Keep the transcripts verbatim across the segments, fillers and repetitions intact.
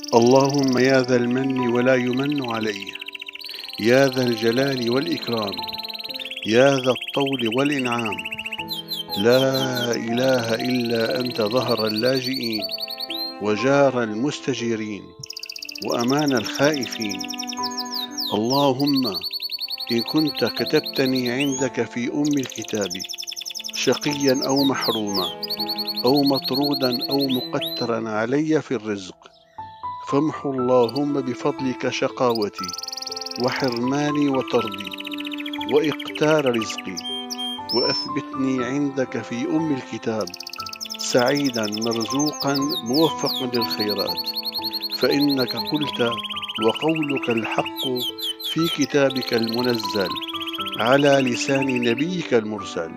اللهم يا ذا المن ولا يمن عليه، يا ذا الجلال والإكرام، يا ذا الطول والإنعام، لا إله إلا أنت ظهر اللاجئين، وجار المستجيرين، وأمان الخائفين. اللهم إن كنت كتبتني عندك في أم الكتاب شقيا أو محروما أو مطرودا أو مقترا علي في الرزق، فامحو اللهم بفضلك شقاوتي وحرماني وطردي وإقتار رزقي، وأثبتني عندك في أم الكتاب سعيدا مرزوقا موفقا للخيرات، فإنك قلت وقولك الحق في كتابك المنزل على لسان نبيك المرسل.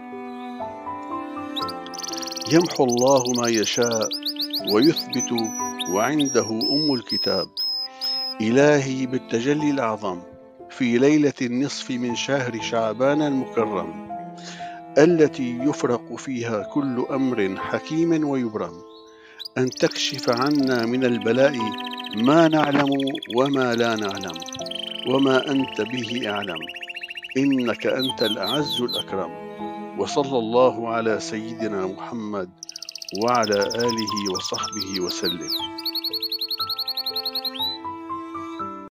يمحو الله ما يشاء ويثبت وعنده أم الكتاب. إلهي بالتجلي الأعظم في ليلة النصف من شهر شعبان المكرم، التي يفرق فيها كل أمر حكيم ويبرم، أن تكشف عنا من البلاء ما نعلم وما لا نعلم، وما أنت به أعلم، إنك أنت الأعز الأكرم. وصلى الله على سيدنا محمد وعلى آله وصحبه وسلم.